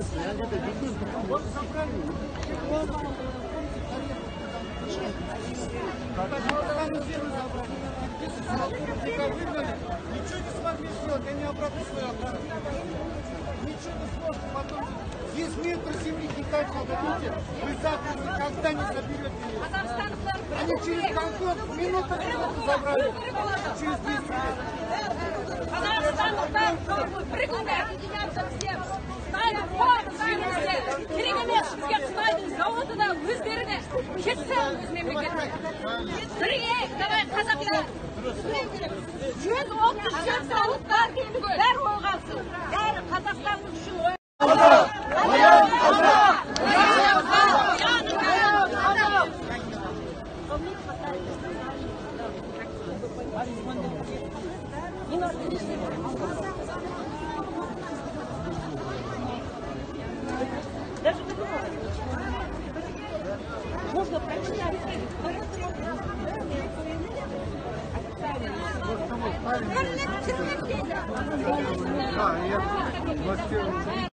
Ничего не смогли сделать, они обратно свою охрану. Ничего не сложно, потом есть метр земли кидать надо, видите? Вы завтра никогда не заберете ее. Они через конкурс минуту забрали. Через 10 лет. Прикладай, объединяемся всем. Ставим форум, все. Перемешки, ставим заводына, өздеріне. Кетсен өз мемлекетіне. Бірейік, давай, қазақтар. 137 зауыт бар дейміз, бәрі оғалсын. Бәрі Қазақстанның үшін ой. Даже можно прочитать. Да, я